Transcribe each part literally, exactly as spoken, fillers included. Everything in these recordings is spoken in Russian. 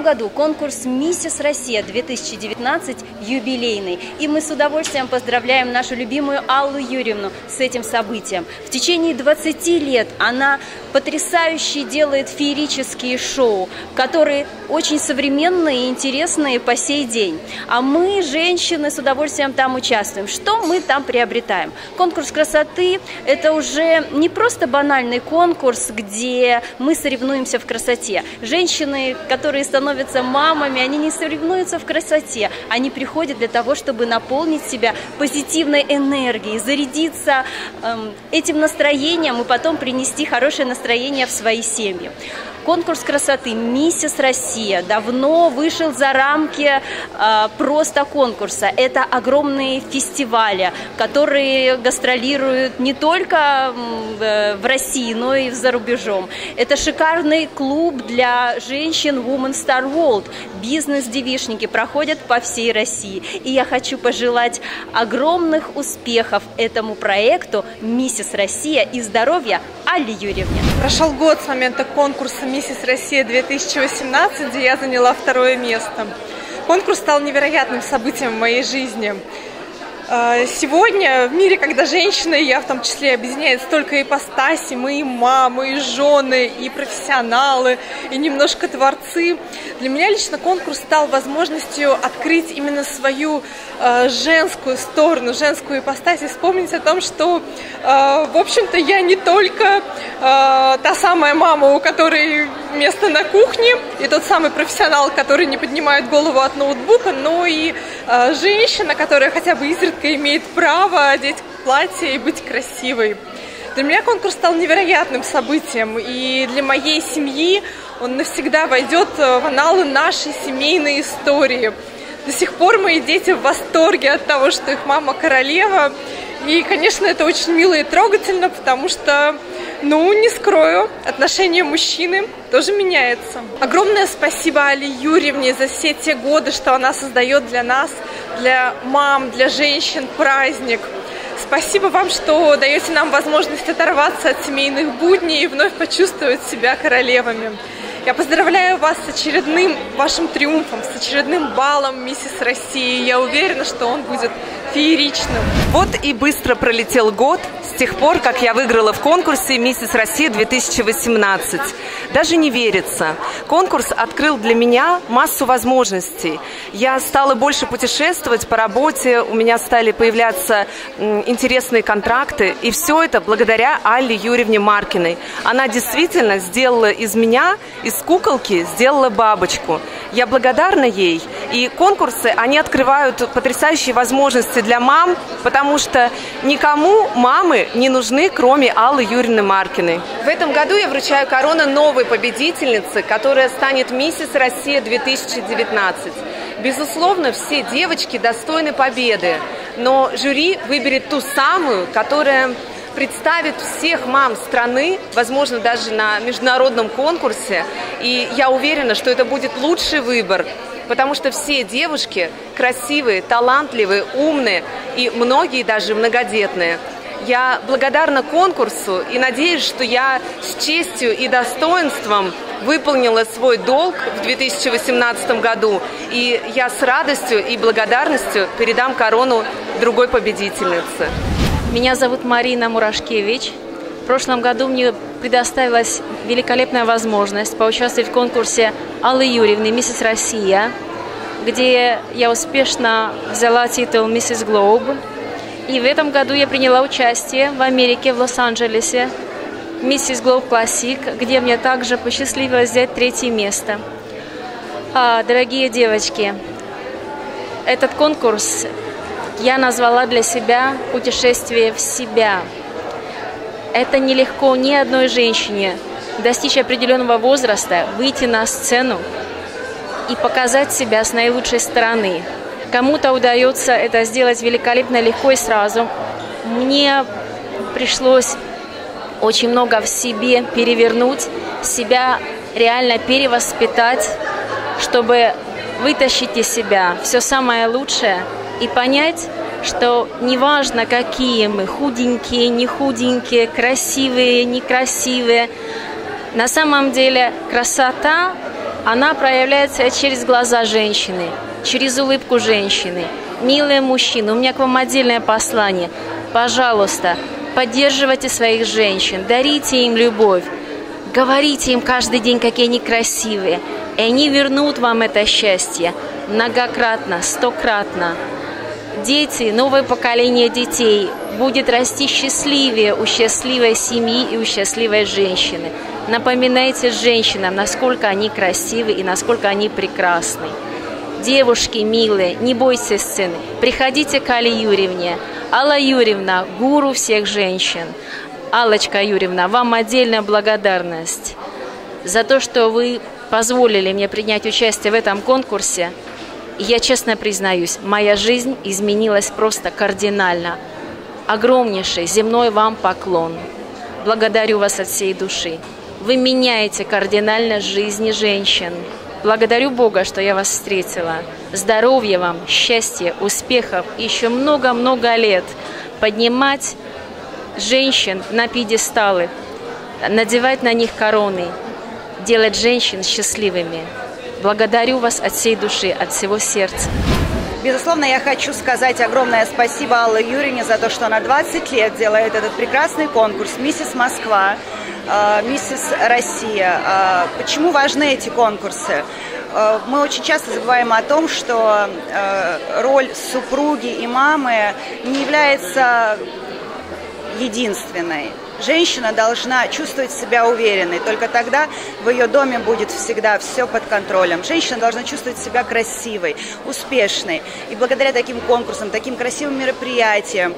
году конкурс «Миссис Россия две тысячи девятнадцать» юбилейный. И мы с удовольствием поздравляем нашу любимую Аллу Юрьевну с этим событием. В течение двадцати лет она потрясающе делает феерические шоу, которые очень современные и интересные по сей день. А мы, женщины, с удовольствием там участвуем. Что мы там приобретаем? Конкурс красоты – это уже не просто банальный конкурс, где мы соревнуемся в красоте. Женщины, которые становятся мамами, они не соревнуются в красоте. Они приходят для того, чтобы наполнить себя позитивной энергией, зарядиться эм, этим настроением и потом принести хорошее настроение в свои семьи. Конкурс красоты «Миссис Россия» давно вышел за рамки э, просто конкурса. Это огромные фестивали, которые гастролируют не только э, в России, но и за рубежом. Это шикарный клуб для женщин Women Star World. Бизнес-девичники проходят по всей России. И я хочу пожелать огромных успехов этому проекту «Миссис Россия» и здоровья Алле Юрьевне. Прошел год с момента конкурса «Миссис Россия две тысячи восемнадцать», где я заняла второе место. Конкурс стал невероятным событием в моей жизни. Сегодня в мире, когда женщины, я в том числе, объединяет столько ипостасей, мы и мамы, и жены, и профессионалы, и немножко творцы, для меня лично конкурс стал возможностью открыть именно свою э, женскую сторону, женскую ипостась, и вспомнить о том, что, э, в общем-то, я не только э, та самая мама, у которой место на кухне, и тот самый профессионал, который не поднимает голову от ноутбука, но и э, женщина, которая хотя бы изредка имеет право одеть платье и быть красивой. Для меня конкурс стал невероятным событием, и для моей семьи он навсегда войдет в анналы нашей семейной истории. До сих пор мои дети в восторге от того, что их мама королева. И, конечно, это очень мило и трогательно, потому что, ну, не скрою, отношение мужчины тоже меняется. Огромное спасибо Алле Юрьевне за все те годы, что она создает для нас, для мам, для женщин праздник. Спасибо вам, что даете нам возможность оторваться от семейных будней и вновь почувствовать себя королевами. Я поздравляю вас с очередным вашим триумфом, с очередным балом «Миссис России». Я уверена, что он будет фееричным. Вот и быстро пролетел год с тех пор, как я выиграла в конкурсе «Миссис Россия две тысячи восемнадцать». Даже не верится. Конкурс открыл для меня массу возможностей. Я стала больше путешествовать по работе, у меня стали появляться интересные контракты. И все это благодаря Алле Юрьевне Маркиной. Она действительно сделала из меня, из куколки, сделала бабочку. Я благодарна ей. И конкурсы, они открывают потрясающие возможности для мам, потому что никому мамы не нужны, кроме Аллы Юрьевны Маркиной. В этом году я вручаю корону новой победительницы, которая станет «Миссис Россия две тысячи девятнадцать». Безусловно, все девочки достойны победы, но жюри выберет ту самую, которая представит всех мам страны, возможно, даже на международном конкурсе. И я уверена, что это будет лучший выбор, потому что все девушки красивые, талантливые, умные и многие даже многодетные. Я благодарна конкурсу и надеюсь, что я с честью и достоинством выполнила свой долг в две тысячи восемнадцатом году. И я с радостью и благодарностью передам корону другой победительнице. Меня зовут Марина Мурашкевич. В прошлом году мне предоставилась великолепная возможность поучаствовать в конкурсе Аллы Юрьевны «Миссис Россия», где я успешно взяла титул «Миссис Глоб». И в этом году я приняла участие в Америке, в Лос-Анджелесе, «Миссис Глоб Классик», где мне также посчастливилось взять третье место. А, дорогие девочки, этот конкурс я назвала для себя «Путешествие в себя». Это нелегко ни одной женщине достичь определенного возраста, выйти на сцену и показать себя с наилучшей стороны. Кому-то удается это сделать великолепно, легко и сразу. Мне пришлось очень много в себе перевернуть, себя реально перевоспитать, чтобы вытащить из себя все самое лучшее и понять, что неважно, какие мы, худенькие, не худенькие, красивые, некрасивые, на самом деле красота Она проявляется через глаза женщины, через улыбку женщины. Милые мужчины, у меня к вам отдельное послание. Пожалуйста, поддерживайте своих женщин, дарите им любовь, говорите им каждый день, какие они красивые, и они вернут вам это счастье многократно, стократно. Дети, новое поколение детей будет расти счастливее у счастливой семьи и у счастливой женщины. Напоминайте женщинам, насколько они красивы и насколько они прекрасны. Девушки милые, не бойтесь сцены, приходите к Алле Юрьевне. Алла Юрьевна, гуру всех женщин. Аллочка Юрьевна, вам отдельная благодарность за то, что вы позволили мне принять участие в этом конкурсе. И я честно признаюсь, моя жизнь изменилась просто кардинально. Огромнейший земной вам поклон. Благодарю вас от всей души. Вы меняете кардинально жизни женщин. Благодарю Бога, что я вас встретила. Здоровья вам, счастья, успехов и еще много-много лет. Поднимать женщин на пьедесталы, надевать на них короны, делать женщин счастливыми. Благодарю вас от всей души, от всего сердца. Безусловно, я хочу сказать огромное спасибо Алле Юрьевне за то, что она двадцать лет делает этот прекрасный конкурс «Миссис Москва», «Миссис Россия». Почему важны эти конкурсы? Мы очень часто забываем о том, что роль супруги и мамы не является единственной. Женщина должна чувствовать себя уверенной, только тогда в ее доме будет всегда все под контролем. Женщина должна чувствовать себя красивой, успешной. И благодаря таким конкурсам, таким красивым мероприятиям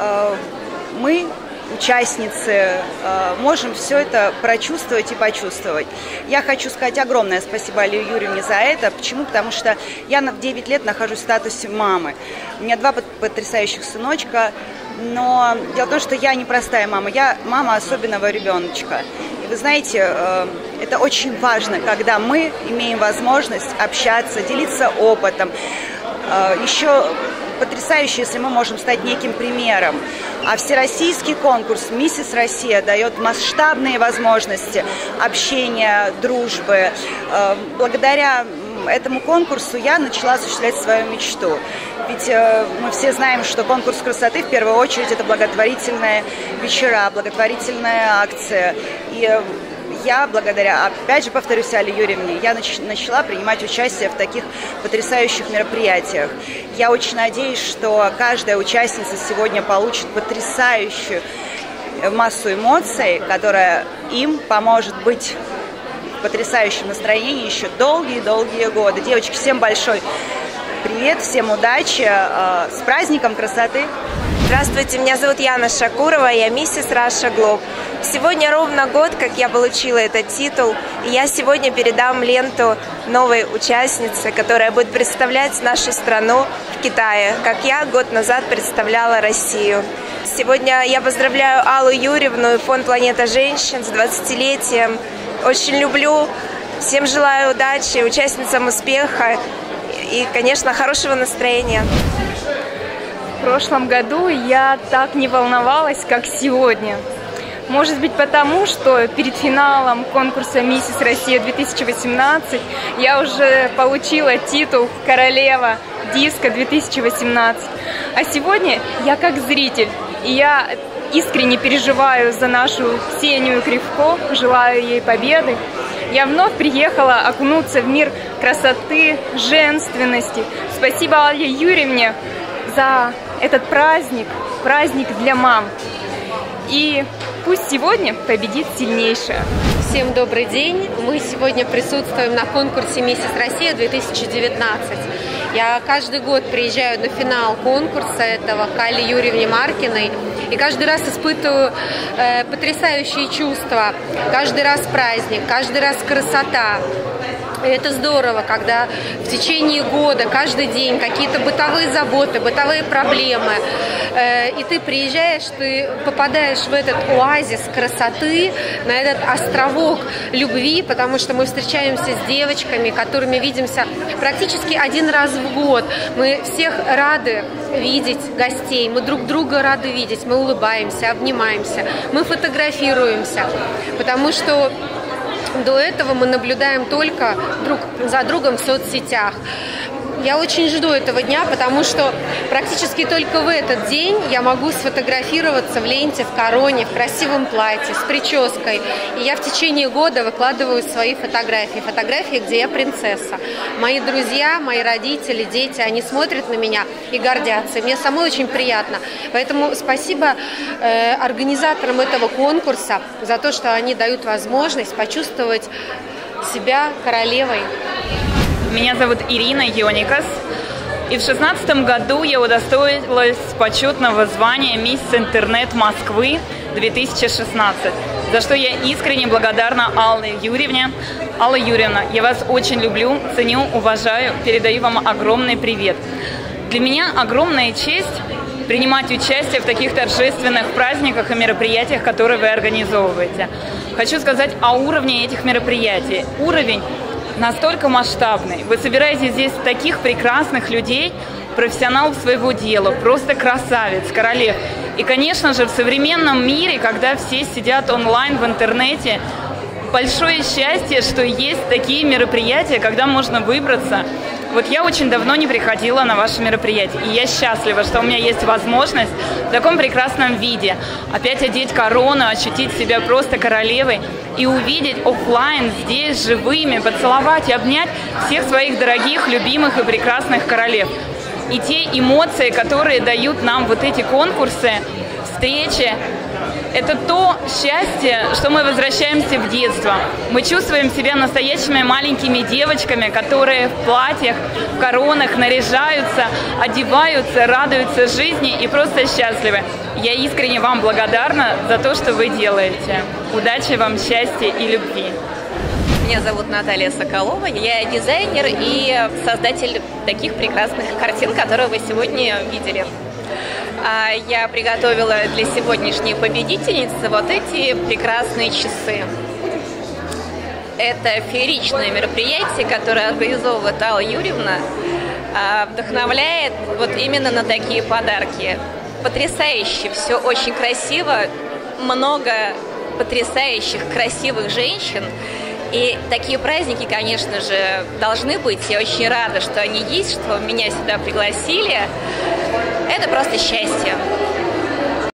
мы, участницы, можем все это прочувствовать и почувствовать. Я хочу сказать огромное спасибо Алле Юрьевне за это. Почему? Потому что я в девять лет нахожусь в статусе мамы. У меня два потрясающих сыночка. Но дело в том, что я не простая мама, я мама особенного ребеночка. И вы знаете, это очень важно, когда мы имеем возможность общаться, делиться опытом. Еще потрясающе, если мы можем стать неким примером. А всероссийский конкурс «Миссис Россия» дает масштабные возможности общения, дружбы. Благодаря этому конкурсу я начала осуществлять свою мечту. Ведь э, мы все знаем, что конкурс красоты в первую очередь это благотворительные вечера, благотворительная акция. И э, я благодаря, опять же повторюсь, Алле Юрьевне, я нач начала принимать участие в таких потрясающих мероприятиях. Я очень надеюсь, что каждая участница сегодня получит потрясающую массу эмоций, которая им поможет быть в потрясающем настроении еще долгие-долгие годы. Девочки, всем большой привет, всем удачи, с праздником красоты! Здравствуйте, меня зовут Яна Шакурова, я миссис Раша Глоб. Сегодня ровно год, как я получила этот титул, и я сегодня передам ленту новой участнице, которая будет представлять нашу страну в Китае, как я год назад представляла Россию. Сегодня я поздравляю Аллу Юрьевну и фонд «Планета женщин» с двадцатилетием. Очень люблю, всем желаю удачи, участницам успеха и, конечно, хорошего настроения. В прошлом году я так не волновалась, как сегодня. Может быть, потому что перед финалом конкурса «Миссис Россия две тысячи восемнадцать» я уже получила титул «Королева диска две тысячи восемнадцать». А сегодня я как зритель, и я искренне переживаю за нашу Ксению Кривко, желаю ей победы. Я вновь приехала окунуться в мир красоты, женственности. Спасибо Алле Юрьевне за этот праздник, праздник для мам. И пусть сегодня победит сильнейшая. Всем добрый день! Мы сегодня присутствуем на конкурсе «Миссис Россия две тысячи девятнадцать». Я каждый год приезжаю на финал конкурса этого к Алле Юрьевне Маркиной и каждый раз испытываю э, потрясающие чувства. Каждый раз праздник, каждый раз красота. И это здорово, когда в течение года, каждый день какие-то бытовые заботы, бытовые проблемы, э, и ты приезжаешь, ты попадаешь в этот оазис красоты, на этот островок любви, потому что мы встречаемся с девочками, которыми видимся практически один раз в год. Мы всех рады видеть гостей, мы друг друга рады видеть, мы улыбаемся, обнимаемся, мы фотографируемся, потому что До этого мы наблюдаем только друг за другом в соцсетях. Я очень жду этого дня, потому что практически только в этот день я могу сфотографироваться в ленте, в короне, в красивом платье, с прической. И я в течение года выкладываю свои фотографии. Фотографии, где я принцесса. Мои друзья, мои родители, дети, они смотрят на меня и гордятся. И мне самой очень приятно. Поэтому спасибо э, организаторам этого конкурса за то, что они дают возможность почувствовать себя королевой. Меня зовут Ирина Йоникас, и в шестнадцатом году я удостоилась почетного звания «Мисс Интернет Москвы две тысячи шестнадцать», за что я искренне благодарна Алле Юрьевне. Алла Юрьевна, я вас очень люблю, ценю, уважаю, передаю вам огромный привет. Для меня огромная честь принимать участие в таких торжественных праздниках и мероприятиях, которые вы организовываете. Хочу сказать о уровне этих мероприятий. Уровень настолько масштабный. Вы собираете здесь таких прекрасных людей, профессионалов своего дела, просто красавиц, королев. И, конечно же, в современном мире, когда все сидят онлайн в интернете, большое счастье, что есть такие мероприятия, когда можно выбраться. Вот я очень давно не приходила на ваши мероприятия, и я счастлива, что у меня есть возможность в таком прекрасном виде опять одеть корону, ощутить себя просто королевой и увидеть офлайн здесь живыми, поцеловать и обнять всех своих дорогих, любимых и прекрасных королев. И те эмоции, которые дают нам вот эти конкурсы, встречи, это то счастье, что мы возвращаемся в детство. Мы чувствуем себя настоящими маленькими девочками, которые в платьях, в коронах наряжаются, одеваются, радуются жизни и просто счастливы. Я искренне вам благодарна за то, что вы делаете. Удачи вам, счастья и любви. Меня зовут Наталья Соколова, я дизайнер и создатель таких прекрасных картин, которые вы сегодня видели. Я приготовила для сегодняшней победительницы вот эти прекрасные часы. Это фееричное мероприятие, которое организовывает Алла Юрьевна, вдохновляет вот именно на такие подарки. Потрясающе, все очень красиво, много потрясающих, красивых женщин. И такие праздники, конечно же, должны быть. Я очень рада, что они есть, что меня сюда пригласили. Это просто счастье.